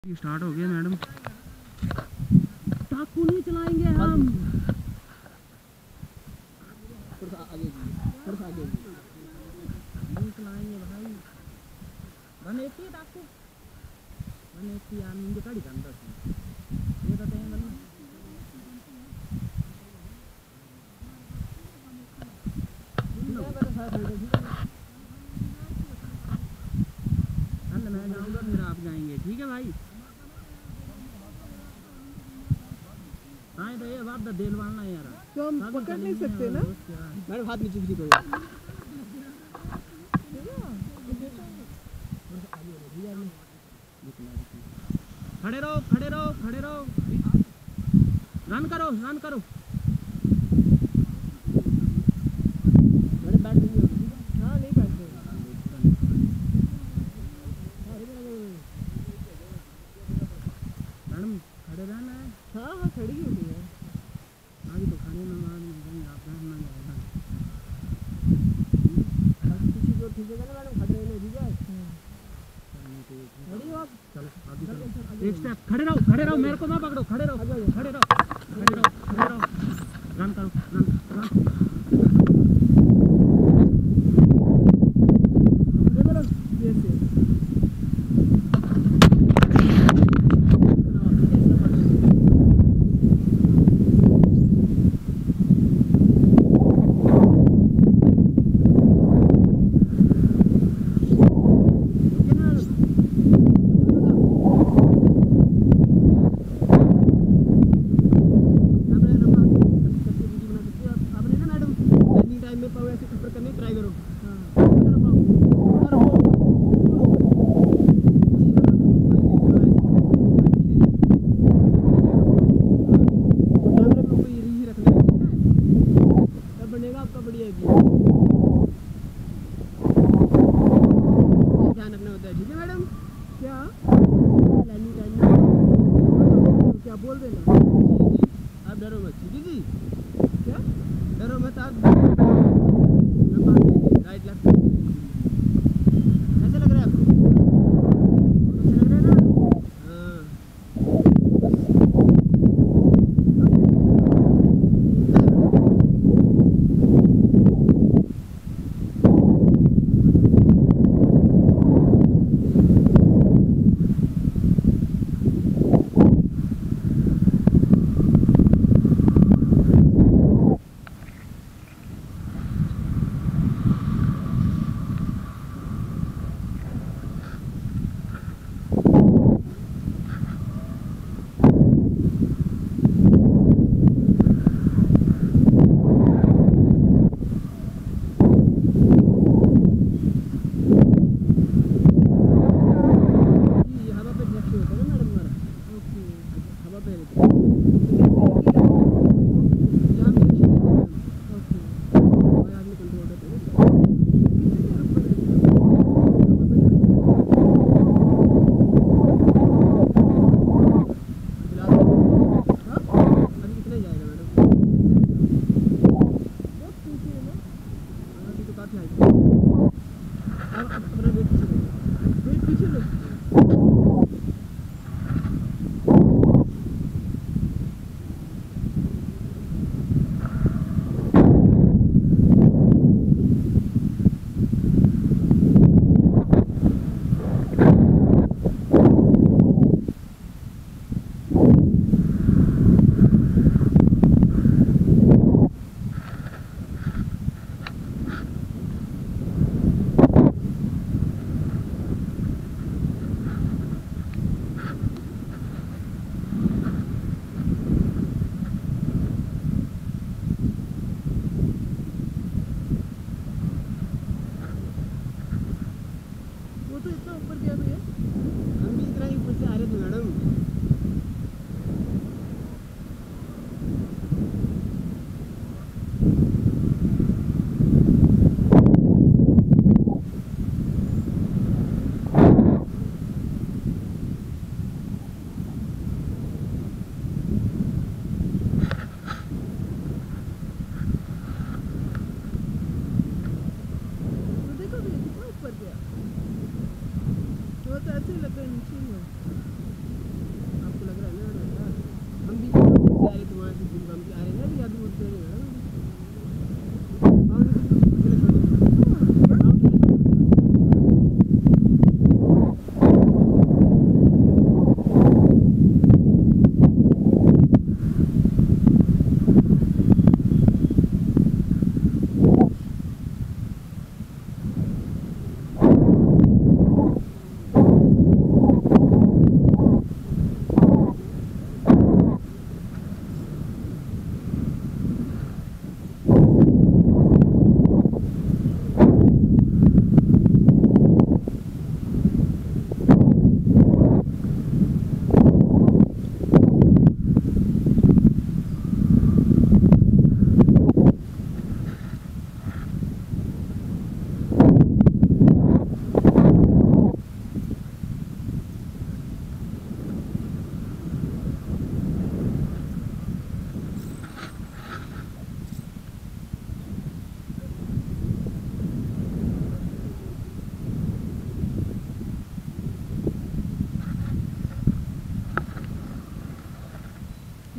Start हो गया madam. टाकू नहीं चलाएंगे हम। आगे नहीं चलाएंगे भाई। बने इतनी टाकू बने इतनी यार मुझे गाड़ी जानता ये कहते हैं बने मैं जाऊँगा फिर आप जाएंगे, ठीक है भाई। हाँ तो ये बात दिल वालना यार, तो हम पकड़ नहीं सकते ना। मेरे हाथ नीचे खींच दो। खड़े रहो खड़े रहो खड़े रहो, रन करो रन करो। मेरे बैठ नहीं होगी। हाँ नहीं बैठते। मैडम खड़े रहना है। हाँ हाँ खड़ी ही होती है। आगे तो खाने में आप रहना जाएगा। किसी को ठीक है ना मैडम, खड़े रहने दीजिए। खड़ी हो आप। चलो आगे चलो। एक स्टेप खड़े रहो मेरे को ना पकड़ो। खड़े रहो खड़े रहो रन करो रन। क्या बोल रहे ना आप डरो मत, ठीक है जी। क्या डरो मत आप। राइट लेफ्ट कैसे लग रहा है आपको? अच्छा लग रहा है ना? हाँ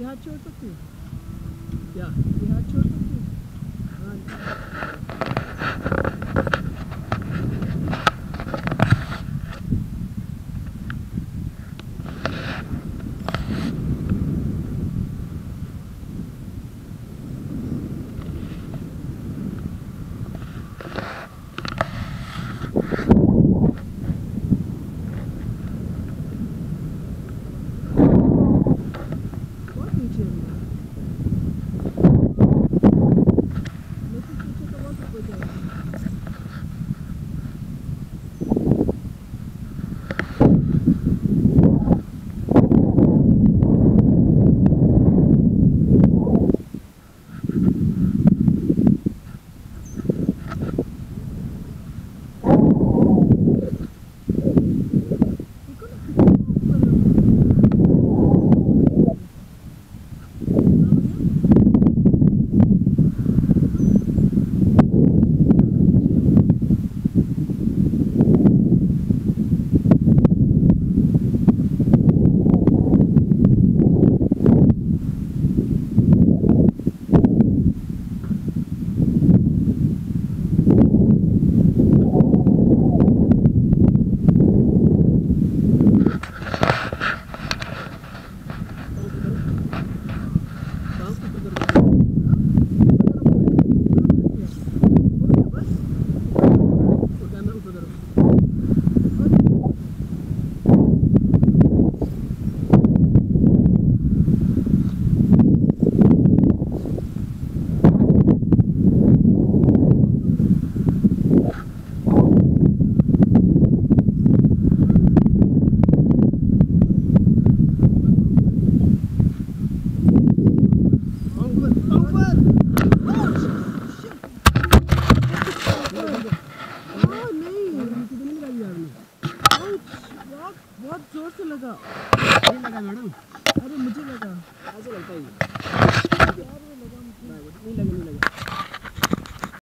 ये हाथ छोड़ सकती है, क्या ये हाथ छोड़ सकती है। हाँ बहुत नीचे है, लेकिन पीछे तो बहुत ऊपर जाएगा। देखो ना कितना ऊपर है। बहुत जोर से लगा। नहीं लगा मैडम, अरे मुझे लगा, ऐसे लगता ही यार वो लगा मुझे। नहीं लगा नहीं लगा।